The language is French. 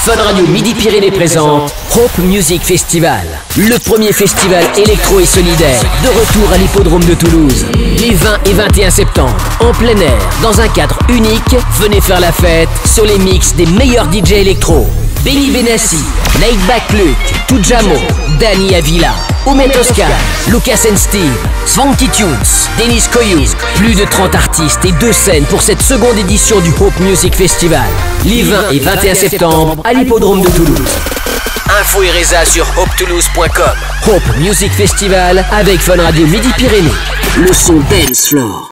Fun Radio Midi-Pyrénées présente Hope Music Festival. Le premier festival électro et solidaire de retour à l'hippodrome de Toulouse. Les 20 et 21 septembre, en plein air, dans un cadre unique, venez faire la fête sur les mix des meilleurs DJ électro. Benny Benassi, Laidback Luke, Tujamo, Danny Avila, Omet Oscar, Lucas and Steve, Swanky Tunes, Denis Koyou. Plus de 30 artistes et 2 scènes pour cette seconde édition du Hope Music Festival. Les 20 et 21 septembre à l'hippodrome de Toulouse. Info et résa sur hopetoulouse.com. Hope Music Festival avec Fun Radio Midi-Pyrénées. Le son Dance Floor.